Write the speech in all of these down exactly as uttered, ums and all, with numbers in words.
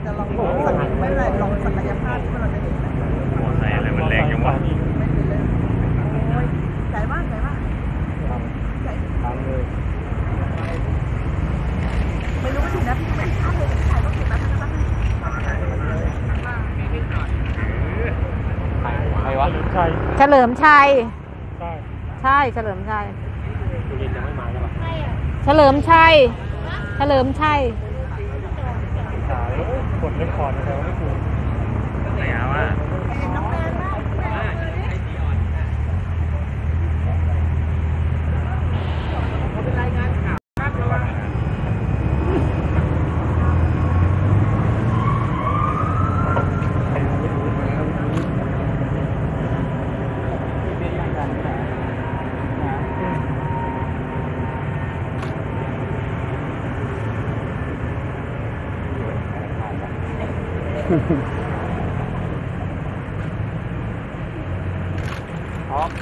จะลองสักไม่ได้ลองศักยภาพที่เราจะเห็นมอไซค์อะไรมันแรงจังวะไม่เป็นเลยโอ้ยใจมากใจมากใจทำเลยไม่รู้ว่าถึงนะพี่ไม่ทราบเลยถ่ายรถถึงนะท่านท่านใครวะเฉลิมชัยใช่ใช่เฉลิมชัยจุลินยังไม่มาใช่ปะเฉลิมชัยเฉลิมชัยขายกดเล่นคอร์ดแต่ว่าไม่ถูกไหนอะว่าน้องแมนมากแมนเป็นรายงานข่าวภาพเลยท็อป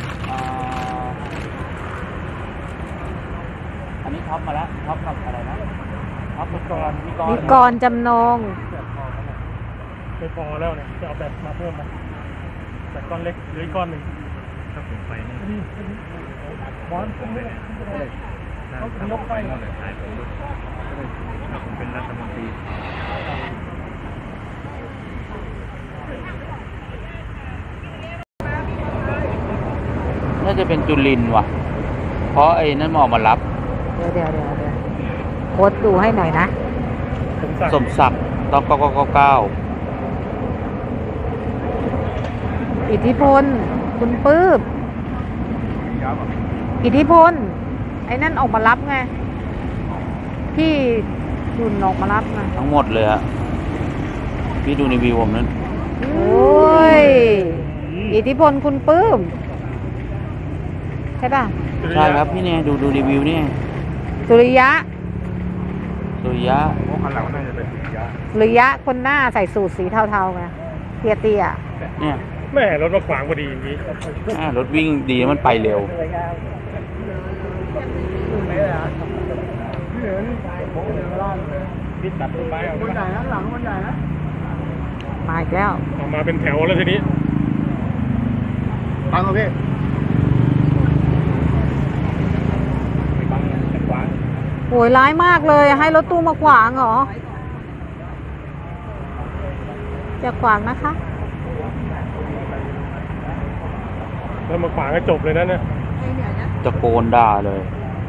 อันนี้ท็อปมาแล้วท็อปกับอะไรนะท็อปมีกรมีกรมีกรจำนงไม่พอแล้วเนี่ยจะเอาแบบมาเพิ่มมาแบบก้อนเล็กหรือก้อนหนึ่งถ้าผมไปนี่บอลขึ้นเลยเขายกไปเลยถ่ายผมถ้าผมเป็นรัฐมนตรีน่าจะเป็นจุลินว่ะเพราะไอ้นั่นมอมารับเดี๋ยวเดี๋ยวเดี๋ยวเดี๋ยวโค้ดดูให้หน่อยนะสมศักดิ์ตอกเก้าเก้าเก้าเก้าอิทธิพลคุณปื้มอิทธิพลไอ้นั่นออกมารับไงพี่ดุนออกมารับไงทั้งหมดเลยอะพี่ดูในวิวผมนั้นโอ้ยอิทธิพลคุณปื้มใช่ป่ะใช่ครับพี่เนี่ยดูดูรีวิวเนี่ยสุริยะสุริยะโอ้คันหลังน่าจะเป็นสุริยะสุริยะคนหน้าใส่สูทสีเทาๆไงเตี้ยเตี้ยเนี่ยแม่รถมาขวางพอดีอย่างนี้รถวิ่งดีมันไปเร็วพิษตัดต้นไม้คนใหญ่นะหลังคนใหญ่นะมาอีกแล้วออกมาเป็นแถวแล้วทีนี้ฟังเอาพี่โหยร้ายมากเลยให้รถตู้มาขวางเหรอจะขวางนะคะแล้วมาขวางก็จบเลยนะเนี่ยตะโกนด่าเลย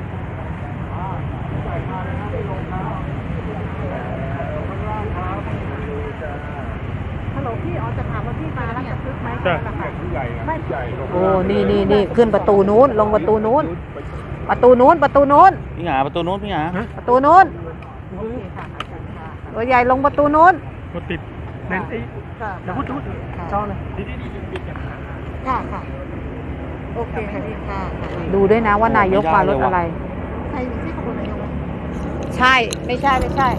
ฮัลโหลพี่อ๋อจะถามว่าพี่มาแล้วจะซื้อไหมไม่ใหญ่โอ้นี่นี่นี่ขึ้นประตูนู้นลงประตูนู้นประตูนู้นประตูนู้นพี่หาประตูนู้นพี่หาประตูนู้นตัวใหญ่ลงประตูนู้นรถติดเน้นไอ้เดี๋ยวพูดพูดชอบเลยค่ะค่ะโอเคค่ะพี่ค่ะดูด้วยนะว่านายกมารถอะไรใช่ที่ขบวนนายกใช่ไม่ใช่ไม่ใช่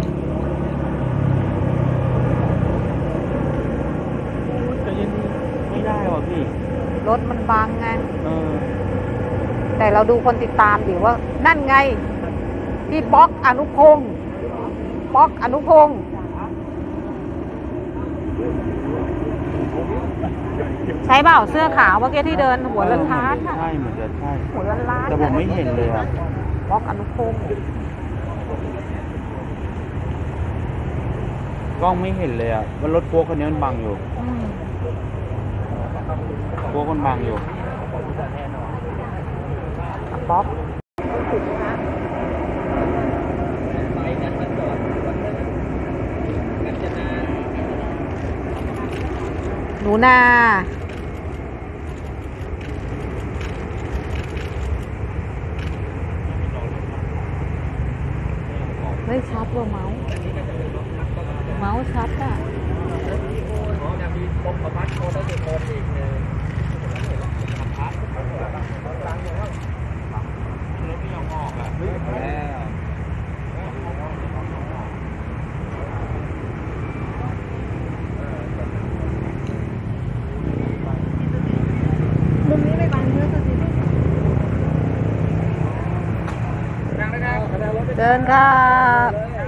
จะยินไม่ได้ว่ะพี่รถมันบังไงแต่เราดูคนติดตามดิว่านั่นไงพี่ป๊อกอนุพงศ์ป๊อกอนุพงศ์ใช่เปล่าเสื้อขาวเมื่อกี้ที่เดินหัวลันล้านใช่เหมือนจะใช่หัวลันล้านแต่ผมไม่เห็นเลยอ่ะป๊อกอนุพงศ์กล้องไม่เห็นเลยอ่ะว่ารถพวกคนนี้มันบังอยู่พวกคนบังอยู่ป๊อกหนูนาไม่ชัดว่าเมาส์เมาส์ชัดอ่ะมุมนี้ไม่บังเยอะสิเดินค่ะ